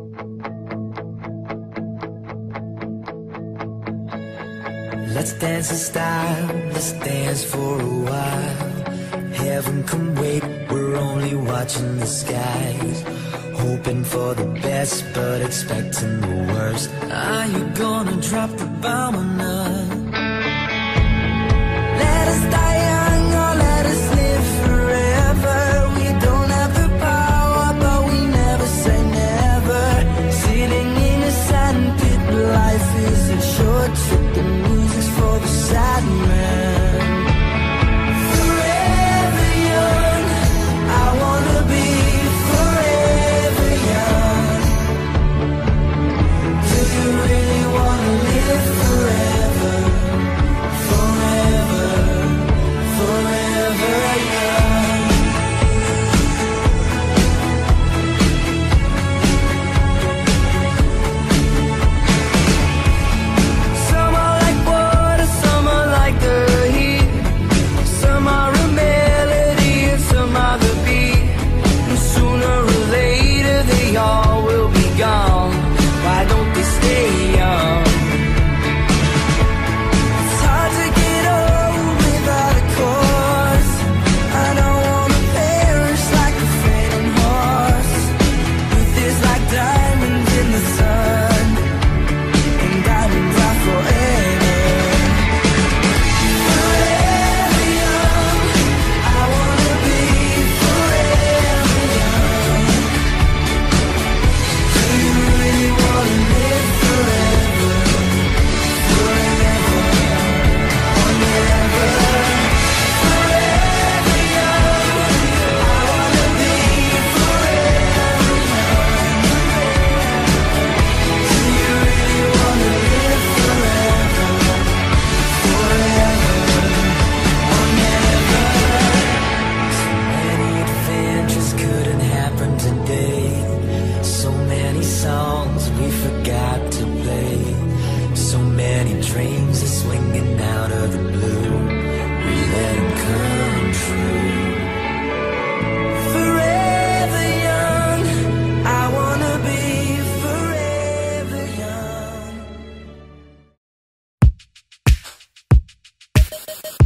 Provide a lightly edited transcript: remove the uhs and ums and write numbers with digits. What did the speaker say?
Let's dance in style, let's dance for a while. Heaven can wait, we're only watching the skies. Hoping for the best, but expecting the worst. Are you gonna drop the bomb or not? Let us die young or let us live forever. We don't have the power, but we never say never. Sitting in a sandpit, life is a short trip. The music's for the sad man. Forever young, I wanna be forever young. Do you really wanna live forever? Forever, forever young. Some are like water, some are like the heat. Some are a melody and some are the beat. And sooner or later they all will be gone. Why don't they stay young? It's hard to get old without a cause. I don't wanna perish like a fading horse. Youth is like diamonds in the sun, and diamonds are forever. Forever young, I wanna be forever young. Do you really wanna live forever? Forever or never. Forever young, I wanna be forever young. Do you really wanna live forever? Forever or never. So many adventures couldn't happen today. So many songs we forgot to play. So many dreams are swinging out of the blue. We let them come true. Forever young, I wanna be forever young.